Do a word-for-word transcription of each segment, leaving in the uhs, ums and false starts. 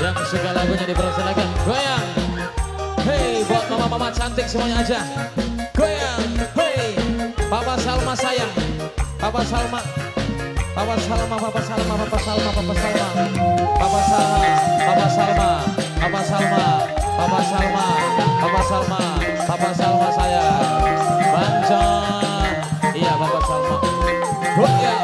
Yang suka lagunya dipersilakan goyang. Hey, buat mama-mama cantik semuanya aja. Goyang, hey. Papa Salma sayang. Papa Salma. Papa Salma, Papa Salma, Papa Salma, Papa Salma. Papa Salma, Papa Salma, Papa Salma, Papa Salma, Papa Salma, Papa Salma sayang. Banjon. Iya, Papa Salma. Goyang.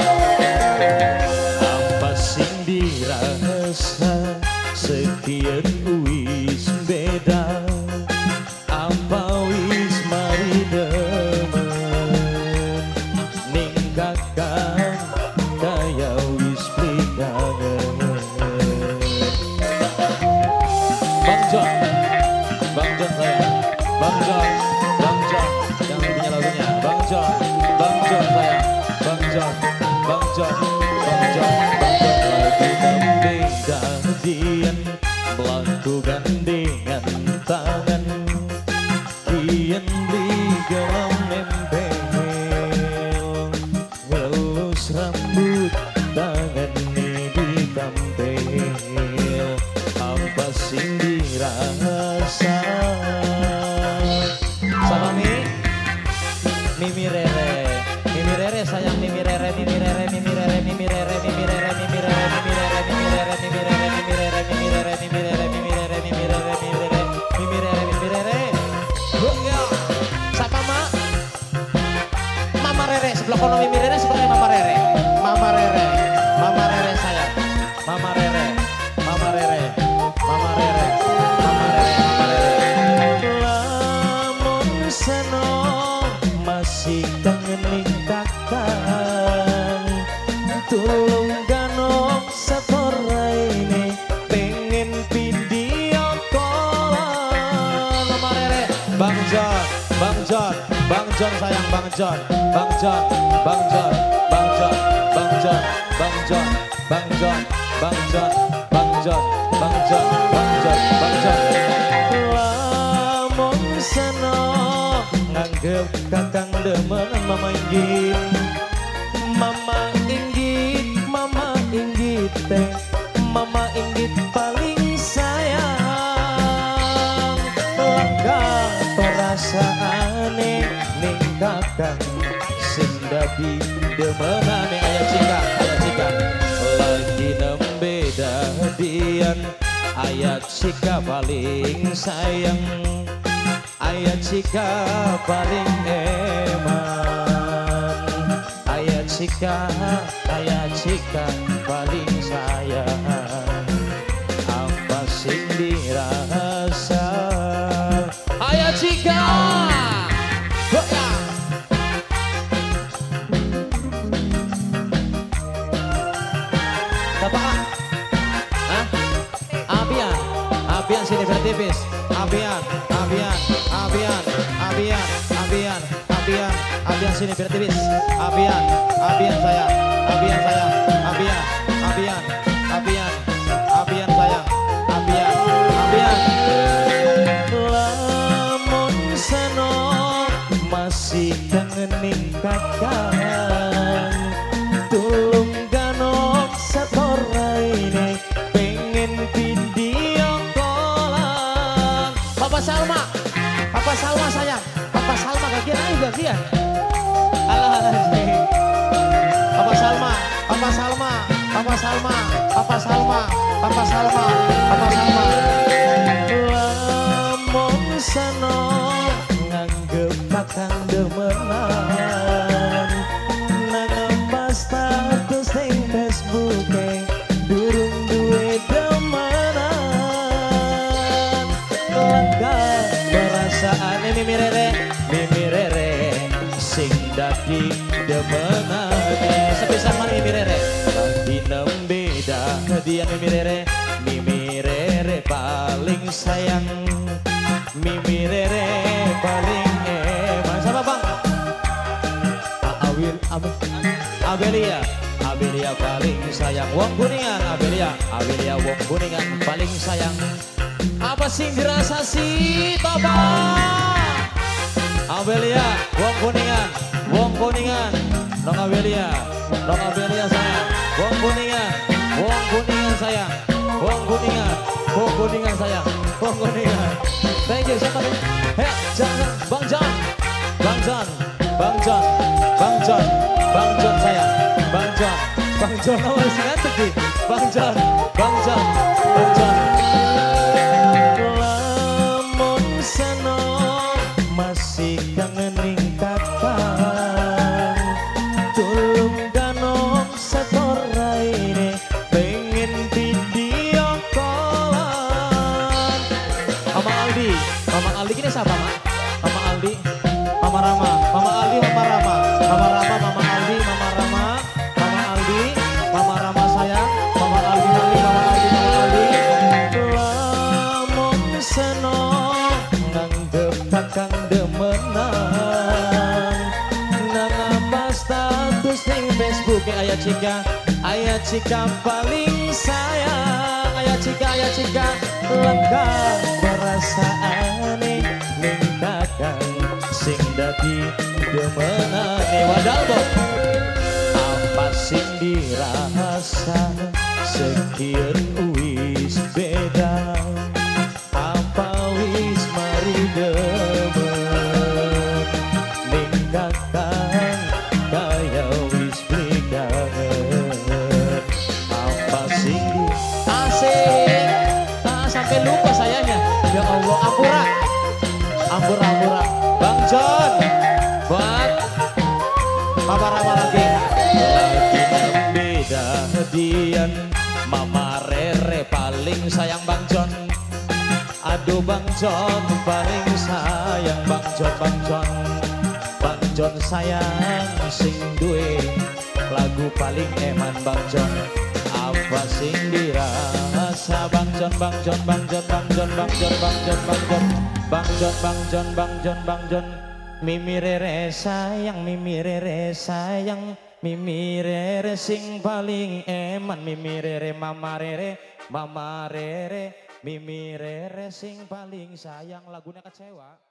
Apa sing dirasa sekian wis beda, apa wis mari demen ningkakan kaya wis plikangen. Bang John, Bang John sayang, Bang John, Bang John, yang punya lagunya, Bang John, Bang John sayang, Bang John, Bang John, Bang John, Bang John lagi nembe gantian melakukan dengan tangan kian beli gelam nempel ngelus rambut tangan ini ditampil apa sing dirasa sama Mi Mimi Rere Mimi Rere sayang Mimi Rere Mimi Rere Mimi Rere Mimi Rere Mimi Rere Mimi Rere Mimi Rere Mimi Rere Mimi Rere Mimi Rere Mimi Rere Mimi Rere Mimi Rere Mimi Rere Mimi Rere Mimi Rere Mimi Rere siapa Ma? Mama Rere sebelah kono Mimi Rere sebelah Mama Rere Mama Rere Mama Rere sayang Mama Rere Mama Rere Mama Rere Mama Rere Mama Rere lamun seno masih kangenin kakak tulung ganok setorai ini pengen video call Mama Rere Bang John Bang John Bang John sayang Bang John Bang John Bang John Bang John Bang John Bang John Bang John Bang John Bang John Bang John Bang John Bang John lamun seno nganggep kakang demen mama inggit mama inggit mama inggit teh mama inggit paling sayang langkah perasaane ning kakang sing dadi demenane aya cika aya cika lagi nembe dadian aya cika paling sayang aya cika paling eman aya cika aya cika paling sayang apa sing dirasa aya cika goyang Bapak Hah? Abian Abian sini bertipis Abian Abian Abian Abian Abian Abian Abian sini bertipis Abian Abian sayang Abian sayang Abian Abian Abian Abian sayang Abian Abian lamun seno masih kangenin kakang tulung ganok setorai ini pengen video callan Papa Salma Papa Salma sayang Papa Salma gagian ayo gagian alah Papa Salma Papa Salma Papa Salma Papa Salma Papa Salma Papa Salma lamun seno nganggep kakang demenan nangembas status ning Facebook durung duwe demenan langkah perasaane Mimi Rere Mimi Rere sing dadi demenane sepisan mana Mimi Rere lagi nembe dadian Mimi Rere Mimi Rere paling sayang Mimi Rere paling eman siapa Bang? Awil Abel Abelia Abelia paling sayang wong kuningan Abelia Abelia wong kuningan paling sayang apa sih dirasa sih Toba Abelia wong kuningan wong kuningan Nong Abelia Nong Abelia sayang wong kuningan wong kuningan sayang wong kuningan Kuningan sayang, wong Kuningan. Thank you, siapa nih? Hei, jangan, Bang John, Bang John, Bang John, Bang John, Bang John sayang, Bang John, Bang John awal sih ngantuk nih, Bang John, Bang John, Bang John. Lamun senong masih kangening kapan, tulung danom setoraine pengen video callan. Mama Aldi, Mama Aldi ini siapa Mak? Mama Aldi, Mama Rama, Mama Aldi, Mama Rama, Mama Rama, Mama Aldi, Mama Rama, Mama Aldi, Mama Rama sayang, Mama Aldi, Aldi, Mama Aldi, Mama Aldi. Lamun senong nang depakang demenan, nang apa status ning Facebook ayah Cika, ayah Cika paling sayang, ayah Cika, ayah Cika lengkap perasaane ning kakang sing dadi demenane wadalbo. Apa sing dirasa sekian wis beda, apa wis mari demen ning kakang kaya wis blikangen. Apa sing di asik ah, sampai lupa sayangnya. Ya Allah, ampura ampura ampura Bang John buat Mama Rama lagi lagi beda hadian. Mama Rere paling sayang Bang John. Aduh Bang John paling sayang Bang John, Bang John, Bang John sayang sing duwe lagu paling eman Bang John. Apa sing dirasa Bang John, Bang John, Bang John, Bang John, Bang John, Bang John, Bang John, Bang John, Bang John, Bang John, Bang John. Mimi Rere sayang, Mimi Rere sayang, Mimi Rere sing paling eman. Mimi Rere, Mama Rere, Mama Rere, Mimi Rere sing paling sayang. Lagunya Kecewa.